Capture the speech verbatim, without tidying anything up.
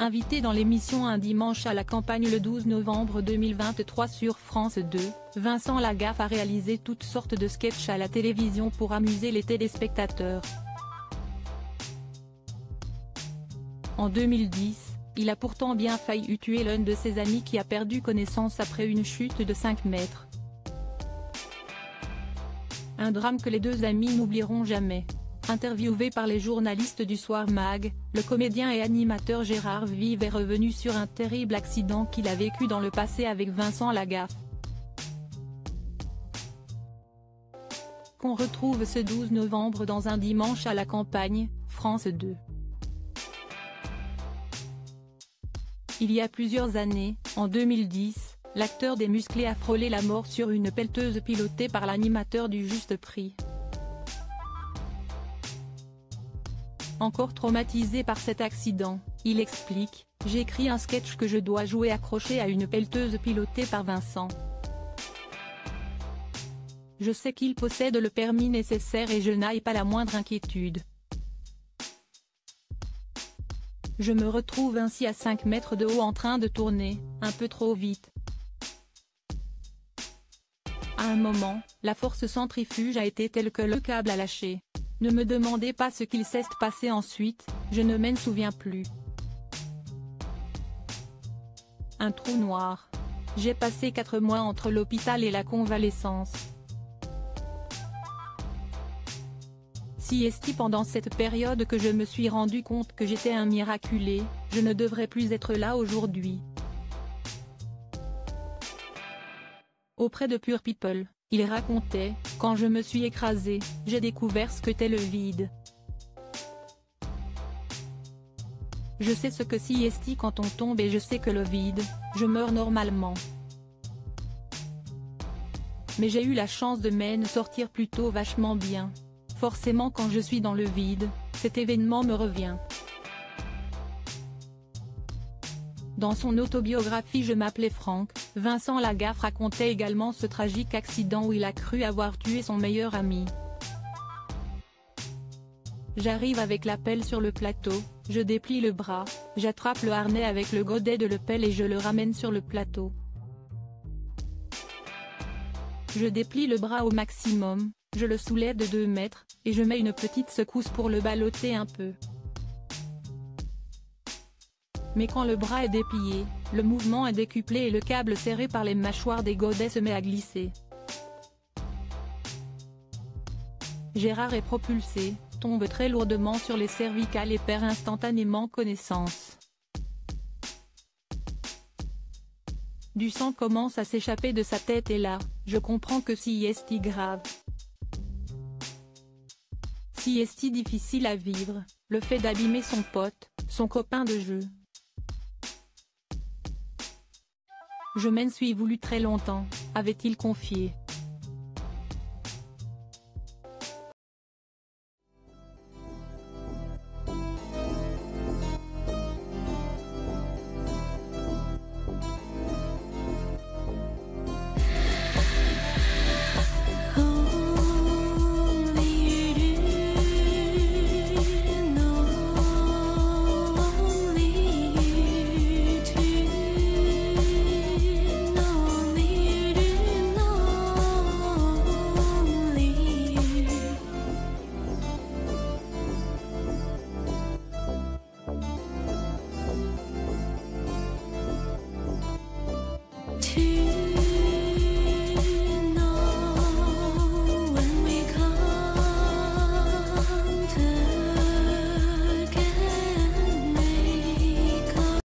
Invité dans l'émission Un dimanche à la campagne le douze novembre deux mille vingt-trois sur France deux, Vincent Lagaffe a réalisé toutes sortes de sketchs à la télévision pour amuser les téléspectateurs. En deux mille dix, il a pourtant bien failli tuer l'un de ses amis qui a perdu connaissance après une chute de cinq mètres. Un drame que les deux amis n'oublieront jamais. Interviewé par les journalistes du Soir Mag, le comédien et animateur Gérard Vive est revenu sur un terrible accident qu'il a vécu dans le passé avec Vincent Lagaffe. Qu'on retrouve ce douze novembre dans Un dimanche à la campagne, France deux. Il y a plusieurs années, en deux mille dix, l'acteur des Musclés a frôlé la mort sur une pelleteuse pilotée par l'animateur du Juste Prix. Encore traumatisé par cet accident, il explique « J'ai écrit un sketch que je dois jouer accroché à une pelleteuse pilotée par Vincent. Je sais qu'il possède le permis nécessaire et je n'ai pas la moindre inquiétude. Je me retrouve ainsi à cinq mètres de haut en train de tourner, un peu trop vite. À un moment, la force centrifuge a été telle que le câble a lâché. Ne me demandez pas ce qu'il s'est passé ensuite, je ne m'en souviens plus. Un trou noir. J'ai passé quatre mois entre l'hôpital et la convalescence. Si est pendant cette période que je me suis rendu compte que j'étais un miraculé, je ne devrais plus être là aujourd'hui. Auprès de Pure People, il racontait « Quand je me suis écrasé, j'ai découvert ce qu'était le vide. Je sais ce que c'est quand on tombe et je sais que le vide, je meurs normalement. Mais j'ai eu la chance de m'en sortir plutôt vachement bien. Forcément quand je suis dans le vide, cet événement me revient. » Dans son autobiographie Je m'appelais Franck, Vincent Lagaffe racontait également ce tragique accident où il a cru avoir tué son meilleur ami. J'arrive avec la pelle sur le plateau, je déplie le bras, j'attrape le harnais avec le godet de la pelle et je le ramène sur le plateau. Je déplie le bras au maximum, je le soulève de deux mètres, et je mets une petite secousse pour le ballotter un peu. Mais quand le bras est déplié, le mouvement est décuplé et le câble serré par les mâchoires des godets se met à glisser. Gérard est propulsé, tombe très lourdement sur les cervicales et perd instantanément connaissance. Du sang commence à s'échapper de sa tête et là, je comprends que c'est grave. C'est difficile à vivre, le fait d'abîmer son pote, son copain de jeu. Je m'en suis voulu très longtemps, avait-il confié.